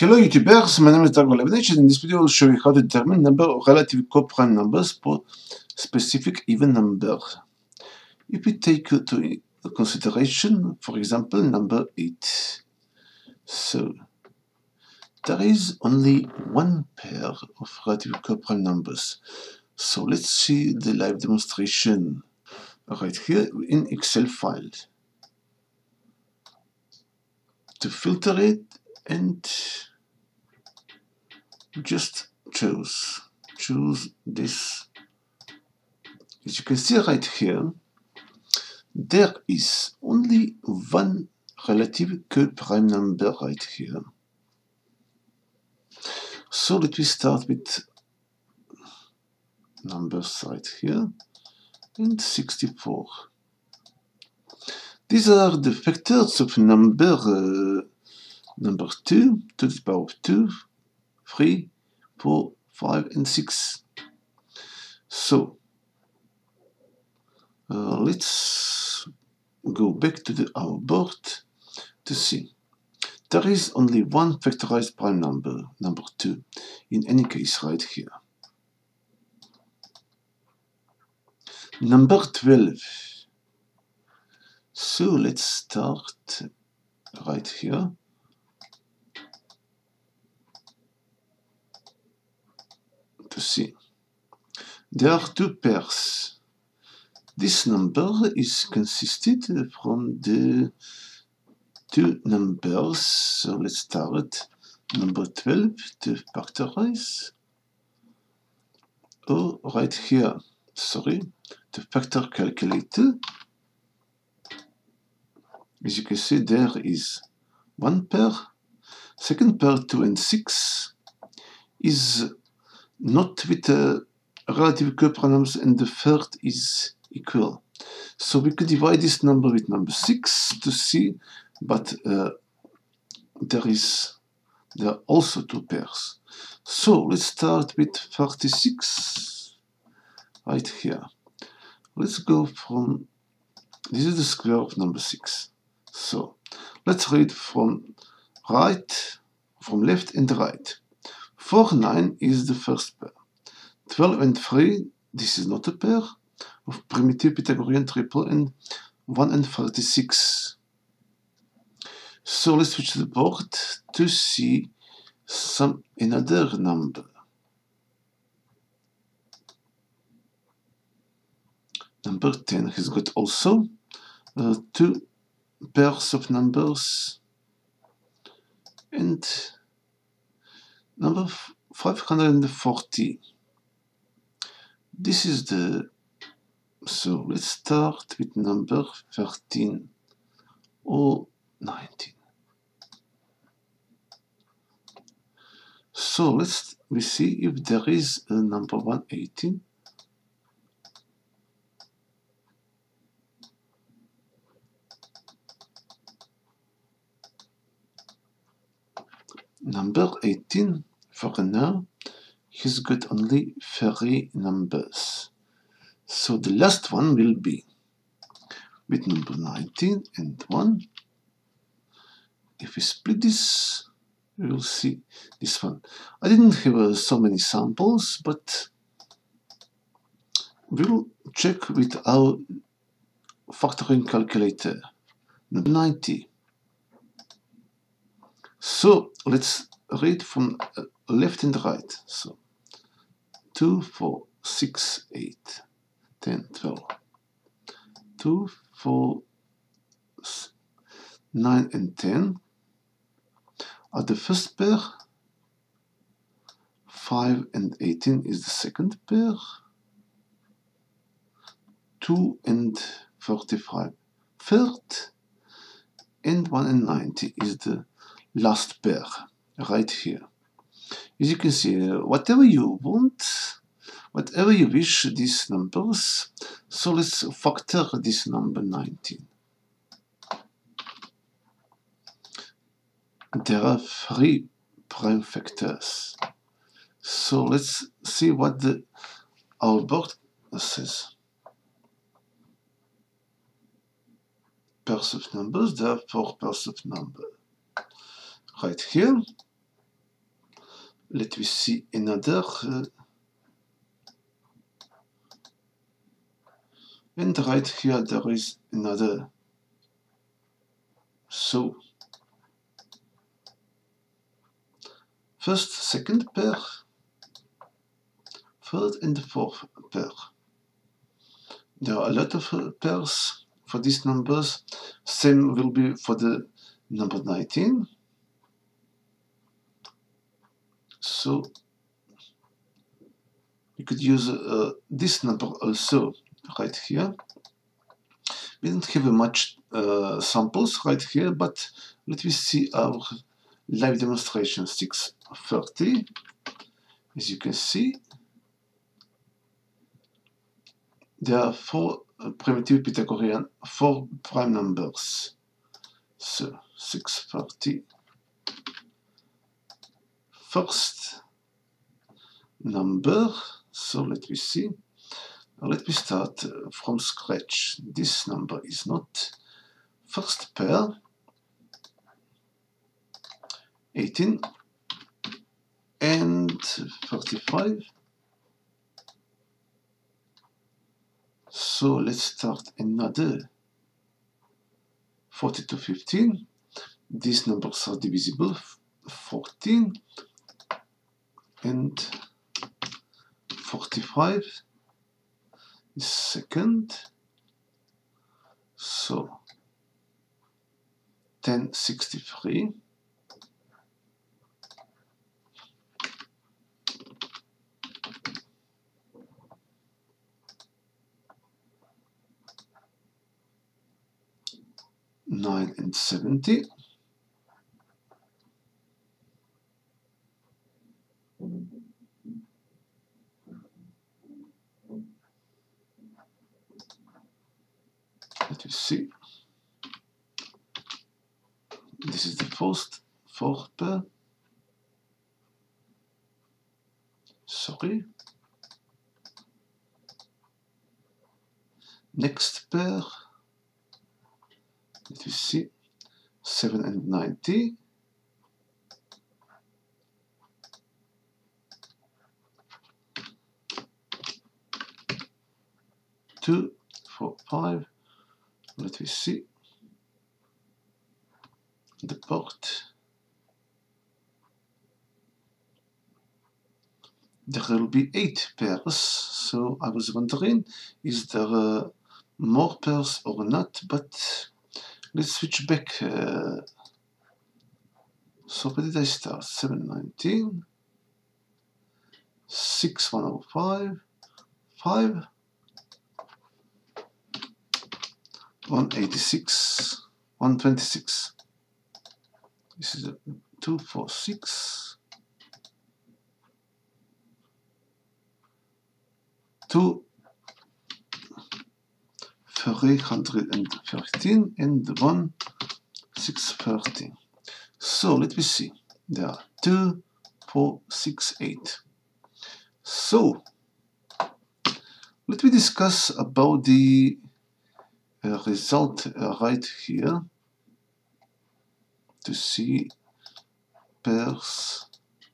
Hello YouTubers, my name is Drago Levenich, and in this video I will show you how to determine number of relative coprime numbers for specific even numbers. If we take into consideration, for example, number 8. So, there is only one pair of relative coprime numbers. So let's see the live demonstration right here in Excel file. To filter it and just choose this. As you can see right here, there is only one relative coprime number right here. So let me start with numbers right here and 64. These are the factors of number 2 to the power of 2, 3, 4, 5, and 6. So let's go back to our board to see. There is only one factorized prime number, number 2, in any case right here. Number 12. So let's start right here. To see. There are two pairs. This number is consisted from the two numbers. So let's start number 12 to factorize. Oh, right here, sorry, the factor calculator. As you can see, there is one pair. Second pair, 2 and 6, is not with relative coprimes, and the third is equal. So we could divide this number with number 6 to see, but there are also two pairs. So let's start with 36 right here. Let's go from, this is the square of number 6. So let's read from left and right. 4, 9 is the first pair. 12 and 3, this is not a pair of primitive Pythagorean triple, and 1 and 36. So let's switch the board to see another number. Number 10 has got also two pairs of numbers, and number 540. This is the, so let's start with number 13 or 19. So we see if there is a number 118. Number 18, for now, he's got only 3 numbers. So the last one will be with number 19 and 1. If we split this, we will see this one. I didn't have so many samples, but we'll check with our factoring calculator. Number 90. So let's read from left and right. So 2, 4, 6, 8, 10, 12. 2, 4, 9, and 10 are the first pair. 5 and 18 is the second pair. 2 and 45 third. And 1 and 90 is the last pair right here. As you can see, whatever you want, whatever you wish, these numbers. So let's factor this number 19. There are 3 prime factors. So let's see what our board says. Pairs of numbers, there are 4 pairs of numbers. Right here, Let me see another. And right here there is another. So first, second pair, third and fourth pair. There are a lot of pairs for these numbers. Same will be for the number 19. So you could use this number also right here. We don't have much samples right here, but let me see our live demonstration. 630, as you can see, there are 4 primitive Pythagorean 4 prime numbers. So 630. First number, so let me see. Let me start from scratch. This number is not first pair. 18 and 35. So let's start another 42, 15. These numbers are divisible. 14 and 45 is second. So 1063. Nine and 70. Let me see. This is the fourth pair. Sorry. Next pair. Let me see. 7 and 90. 2, 4, 5. Let me see. The port. There will be 8 pairs. So I was wondering, is there more pairs or not? But let's switch back. So where did I start? 719, 6, 105, 5, 186, 126. This is a 246, 2, 313, and 1, 630. So let me see. There are 2, 4, 6, 8. So let me discuss about the result right here to see pairs.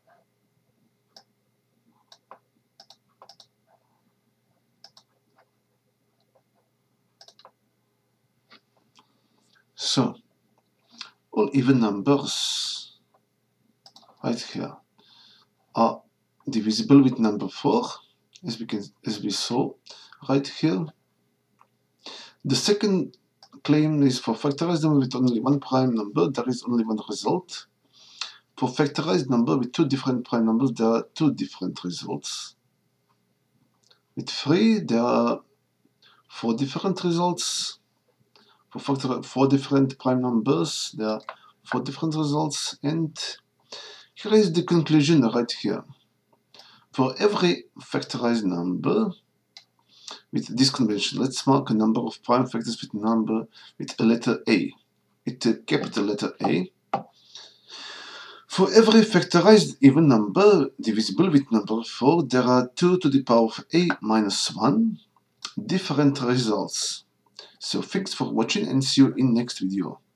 So all even numbers right here are divisible with number 4, as we saw right here. The second claim is for factorized number with only one prime number, there is only one result. For factorized number with 2 different prime numbers, there are 2 different results. With 3, there are 4 different results. For 4 different prime numbers, there are 4 different results. And here is the conclusion right here. For every factorized number with this convention, let's mark a number of prime factors with number with a letter A, with a capital letter A. For every factorized even number divisible with number 4, there are 2 to the power of A minus 1 different results. So thanks for watching and see you in next video.